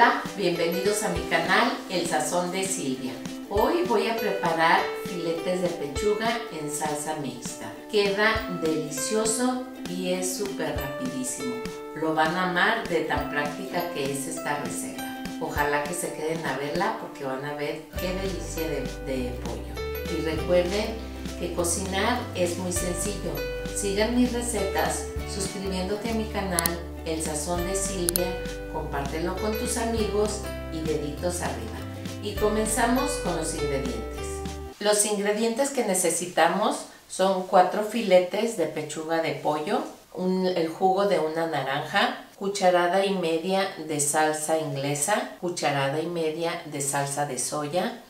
Hola, bienvenidos a mi canal El Sazón de Silvia. Hoy voy a preparar filetes de pechuga en salsa mixta. Queda delicioso y es súper rapidísimo. Lo van a amar de tan práctica que es esta receta. Ojalá que se queden a verla porque van a ver qué delicia de pollo. Y recuerden que cocinar es muy sencillo. Sigan mis recetas suscribiéndote a mi canal El Sazón de Silvia, compártelo con tus amigos y deditos arriba. Y comenzamos con los ingredientes. Los ingredientes que necesitamos son 4 filetes de pechuga de pollo, el jugo de una naranja, cucharada y media de salsa inglesa, cucharada y media de salsa de soya,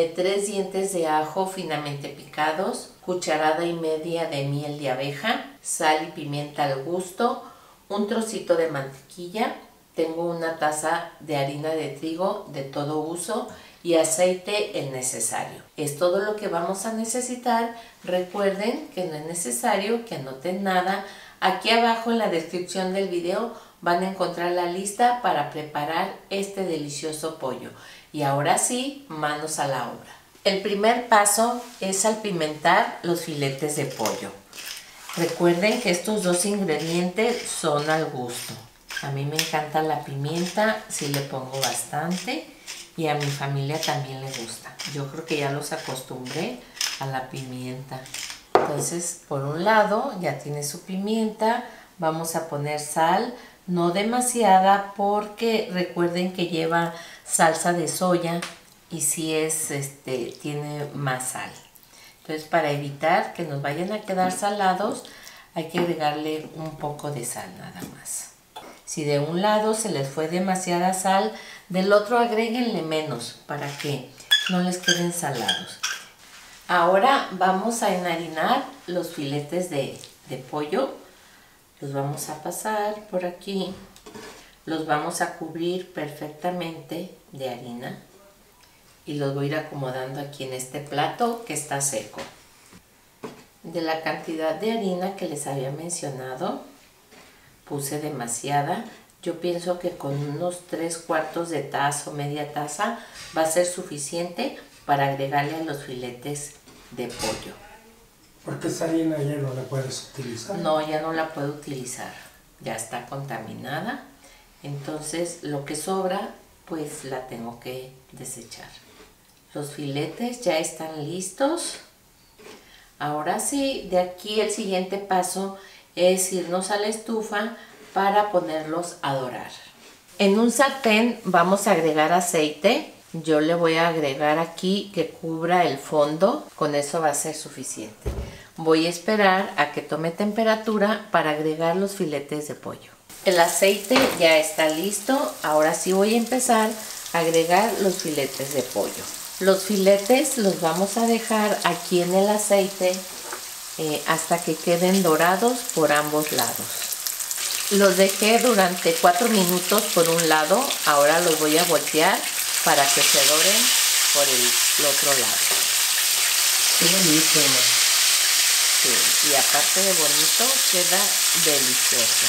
3 dientes de ajo finamente picados, cucharada y media de miel de abeja, sal y pimienta al gusto, un trocito de mantequilla, tengo una taza de harina de trigo de todo uso y aceite el necesario. Es todo lo que vamos a necesitar. Recuerden que no es necesario que anoten nada. Aquí abajo en la descripción del video van a encontrar la lista para preparar este delicioso pollo. Y ahora sí, manos a la obra. El primer paso es salpimentar los filetes de pollo. Recuerden que estos dos ingredientes son al gusto. A mí me encanta la pimienta, sí le pongo bastante y a mi familia también le gusta. Yo creo que ya los acostumbré a la pimienta. Entonces, por un lado ya tiene su pimienta, vamos a poner sal, no demasiada porque recuerden que lleva salsa de soya y si es tiene más sal. Entonces, para evitar que nos vayan a quedar salados, hay que agregarle un poco de sal nada más. Si de un lado se les fue demasiada sal, del otro agréguenle menos para que no les queden salados. Ahora vamos a enharinar los filetes de pollo. Los vamos a pasar por aquí. Los vamos a cubrir perfectamente de harina. Y los voy a ir acomodando aquí en este plato que está seco. De la cantidad de harina que les había mencionado, puse demasiada. Yo pienso que con unos 3/4 de taza o media taza va a ser suficiente para agregarle a los filetes de pollo. ¿Por qué esa harina ya no la puedes utilizar? No, ya no la puedo utilizar. Ya está contaminada. Entonces lo que sobra pues la tengo que desechar. Los filetes ya están listos. Ahora sí, de aquí el siguiente paso es irnos a la estufa para ponerlos a dorar. En un sartén vamos a agregar aceite. Yo le voy a agregar aquí que cubra el fondo. Con eso va a ser suficiente. Voy a esperar a que tome temperatura para agregar los filetes de pollo. El aceite ya está listo. Ahora sí voy a empezar a agregar los filetes de pollo. Los filetes los vamos a dejar aquí en el aceite hasta que queden dorados por ambos lados. Los dejé durante 4 minutos por un lado, ahora los voy a voltear para que se doren por el otro lado. Qué bonito. Sí, y aparte de bonito, queda delicioso.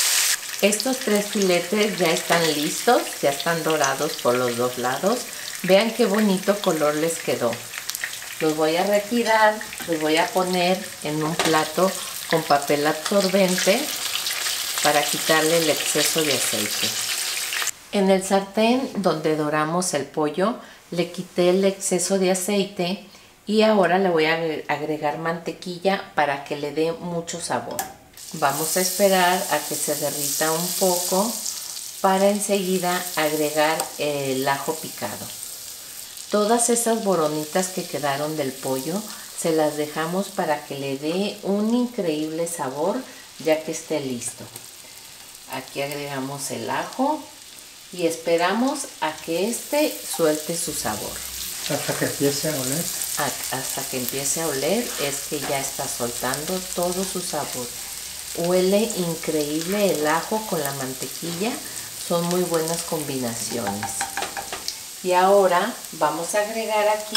Estos 3 filetes ya están listos, ya están dorados por los dos lados. Vean qué bonito color les quedó. Los voy a retirar, los voy a poner en un plato con papel absorbente para quitarle el exceso de aceite. En el sartén donde doramos el pollo, le quité el exceso de aceite y ahora le voy a agregar mantequilla para que le dé mucho sabor. Vamos a esperar a que se derrita un poco para enseguida agregar el ajo picado. Todas esas boronitas que quedaron del pollo se las dejamos para que le dé un increíble sabor ya que esté listo. Aquí agregamos el ajo y esperamos a que suelte su sabor. Hasta que empiece a oler. Hasta que empiece a oler es que ya está soltando todo su sabor. Huele increíble el ajo con la mantequilla, son muy buenas combinaciones. Y ahora vamos a agregar aquí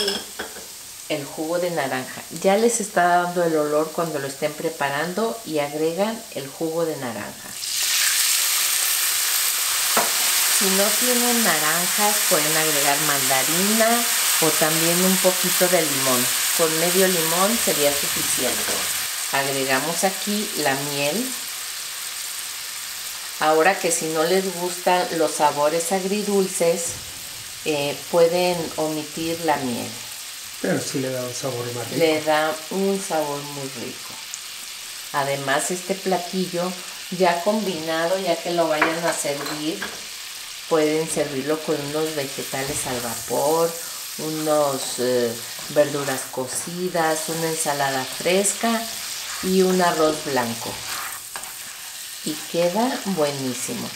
el jugo de naranja. Ya les está dando el olor cuando lo estén preparando y agregan el jugo de naranja. Si Si no tienen naranjas, pueden agregar mandarina o también un poquito de limón. Con medio limón sería suficiente. Agregamos aquí la miel. Ahora que si no les gustan los sabores agridulces, pueden omitir la miel. Pero sí le da un sabor más rico. Le da un sabor muy rico. Además, este platillo ya combinado, ya que lo vayan a servir, pueden servirlo con unos vegetales al vapor, unos verduras cocidas, una ensalada fresca y un arroz blanco. Y queda buenísimo.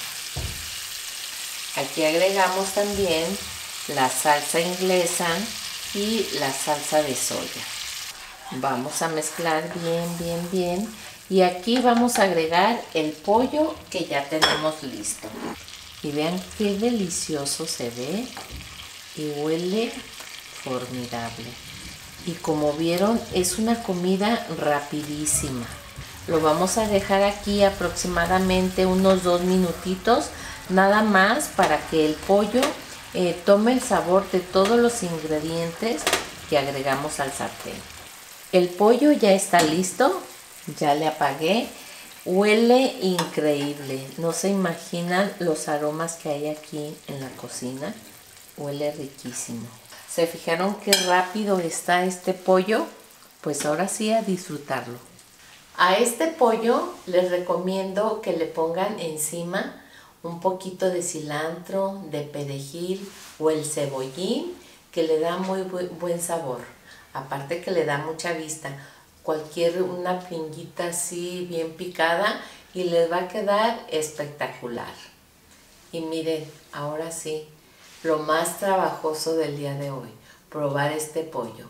Aquí agregamos también la salsa inglesa y la salsa de soya. Vamos a mezclar bien. Y aquí vamos a agregar el pollo que ya tenemos listo. Y vean qué delicioso se ve y huele formidable. Y como vieron, es una comida rapidísima. Lo vamos a dejar aquí aproximadamente unos 2 minutitos, nada más para que el pollo tome el sabor de todos los ingredientes que agregamos al sartén. El pollo ya está listo, ya le apagué. Huele increíble, no se imaginan los aromas que hay aquí en la cocina. Huele riquísimo. ¿Se fijaron qué rápido está este pollo? Pues ahora sí, a disfrutarlo. A este pollo les recomiendo que le pongan encima un poquito de cilantro, de perejil o el cebollín, que le da muy buen sabor. Aparte que le da mucha vista. Una pinguita así bien picada y les va a quedar espectacular. Y miren, ahora sí, lo más trabajoso del día de hoy, probar este pollo.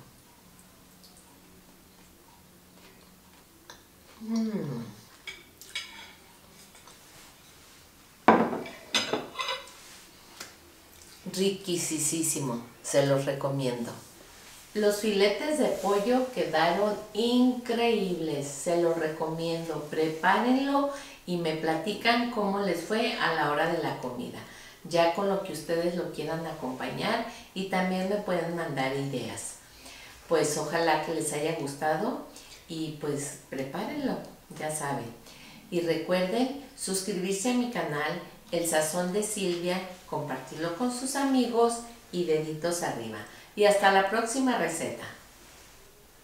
Riquísimo, se los recomiendo. Los filetes de pollo quedaron increíbles, se los recomiendo. Prepárenlo y me platican cómo les fue a la hora de la comida, ya con lo que ustedes lo quieran acompañar, y también me pueden mandar ideas. Pues ojalá que les haya gustado y pues prepárenlo, ya saben. Y recuerden suscribirse a mi canal El Sazón de Silvia, compartirlo con sus amigos y deditos arriba. Y hasta la próxima receta.